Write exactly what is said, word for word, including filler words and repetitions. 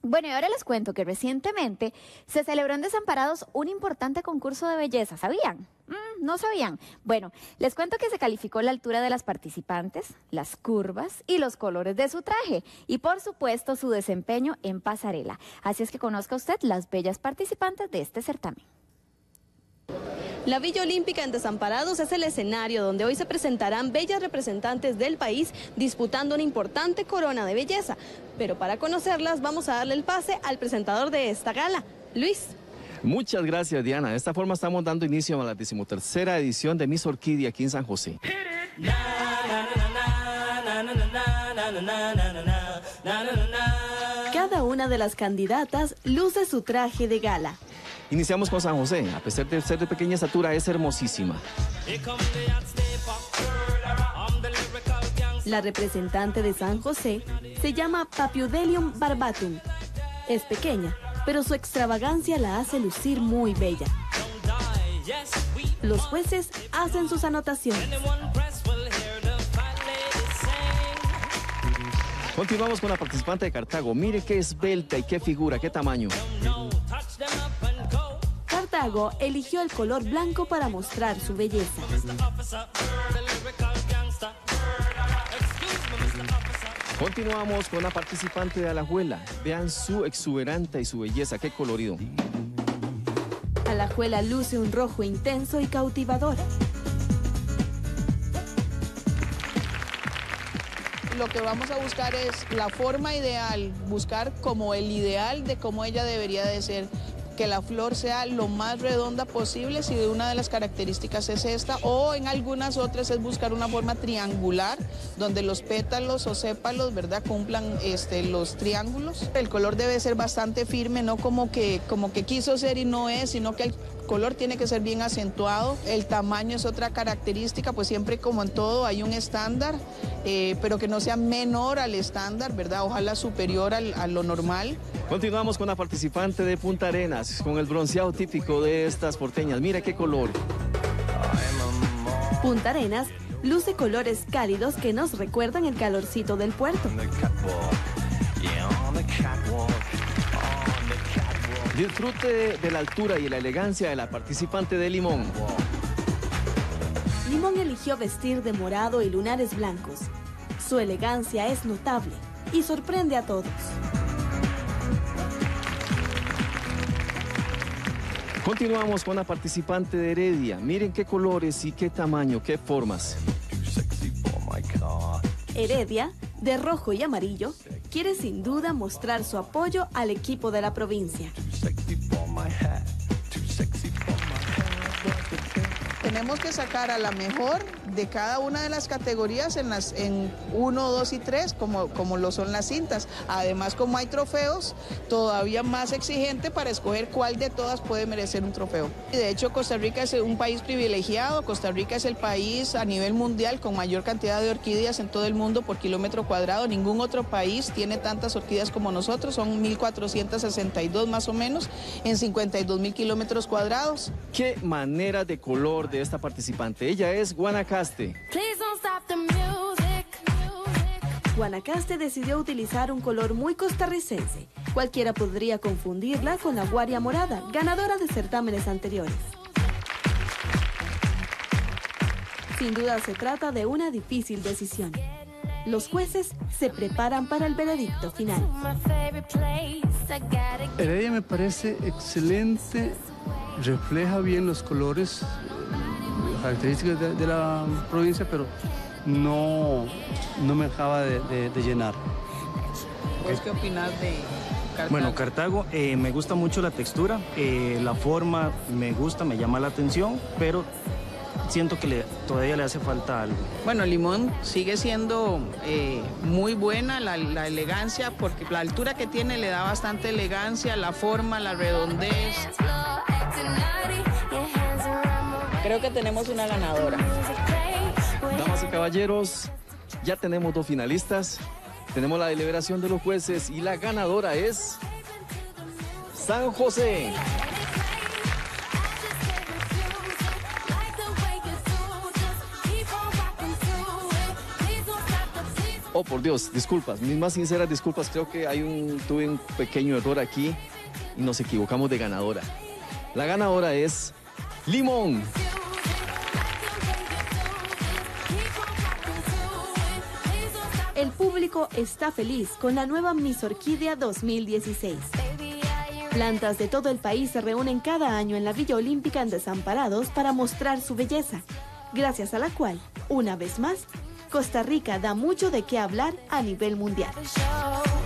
Bueno, y ahora les cuento que recientemente se celebró en Desamparados un importante concurso de belleza. ¿Sabían? Mm, ¿No sabían? Bueno, les cuento que se calificó la altura de las participantes, las curvas y los colores de su traje. Y por supuesto su desempeño en pasarela. Así es que conozca usted las bellas participantes de este certamen. La Villa Olímpica en Desamparados es el escenario donde hoy se presentarán bellas representantes del país disputando una importante corona de belleza. Pero para conocerlas vamos a darle el pase al presentador de esta gala, Luis. Muchas gracias, Diana. De esta forma estamos dando inicio a la decimotercera edición de Miss Orquídea aquí en San José. Cada una de las candidatas luce su traje de gala. Iniciamos con San José. A pesar de ser de pequeña estatura, es hermosísima. La representante de San José se llama Papiudelium barbatum. Es pequeña, pero su extravagancia la hace lucir muy bella. Los jueces hacen sus anotaciones. Continuamos con la participante de Cartago. Mire qué esbelta y qué figura, qué tamaño. Cartago eligió el color blanco para mostrar su belleza. Continuamos con la participante de Alajuela. Vean su exuberante y su belleza, qué colorido. Alajuela luce un rojo intenso y cautivador. Lo que vamos a buscar es la forma ideal, buscar como el ideal de cómo ella debería de ser. Que la flor sea lo más redonda posible, si de una de las características es esta, o en algunas otras es buscar una forma triangular, donde los pétalos o sépalos, ¿verdad?, cumplan este, los triángulos. El color debe ser bastante firme, no como que, como que quiso ser y no es, sino que el color tiene que ser bien acentuado. El tamaño es otra característica, pues siempre como en todo hay un estándar, eh, pero que no sea menor al estándar, ¿verdad?, ojalá superior al, a lo normal. Continuamos con la participante de Punta Arenas, con el bronceado típico de estas porteñas. Mira qué color. Punta Arenas luce colores cálidos que nos recuerdan el calorcito del puerto. Disfrute de la altura y la elegancia de la participante de Limón. Limón eligió vestir de morado y lunares blancos. Su elegancia es notable y sorprende a todos. Continuamos con la participante de Heredia. Miren qué colores y qué tamaño, qué formas. Heredia, de rojo y amarillo, quiere sin duda mostrar su apoyo al equipo de la provincia. Tenemos que sacar a la mejor de cada una de las categorías en las en uno, dos y tres, como, como lo son las cintas. Además, como hay trofeos, todavía más exigente para escoger cuál de todas puede merecer un trofeo. De hecho, Costa Rica es un país privilegiado. Costa Rica es el país a nivel mundial con mayor cantidad de orquídeas en todo el mundo por kilómetro cuadrado. Ningún otro país tiene tantas orquídeas como nosotros. Son mil cuatrocientas sesenta y dos más o menos en cincuenta y dos mil kilómetros cuadrados. Qué manera de color de esta participante. Ella es Guanacaste. Guanacaste decidió utilizar un color muy costarricense. Cualquiera podría confundirla con la guaria morada, ganadora de certámenes anteriores. Sin duda se trata de una difícil decisión. Los jueces se preparan para el veredicto final. Heredia me parece excelente, refleja bien los colores, las características de, de la provincia, pero no, no me acaba de, de, de llenar. ¿Vos qué opinas de Cartago? Bueno, Cartago, eh, me gusta mucho la textura, eh, la forma me gusta, me llama la atención, pero siento que le, todavía le hace falta algo. Bueno, Limón sigue siendo eh, muy buena, la, la elegancia, porque la altura que tiene le da bastante elegancia, la forma, la redondez. Creo que tenemos una ganadora. Damas y caballeros, ya tenemos dos finalistas. Tenemos la deliberación de los jueces y la ganadora es San José. Oh, por Dios, disculpas, mis más sinceras disculpas. Creo que hay un, tuve un pequeño error aquí y nos equivocamos de ganadora. La ganadora es Limón. El público está feliz con la nueva Miss Orquídea dos mil dieciséis. Plantas de todo el país se reúnen cada año en la Villa Olímpica en Desamparados para mostrar su belleza, gracias a la cual, una vez más, Costa Rica da mucho de qué hablar a nivel mundial.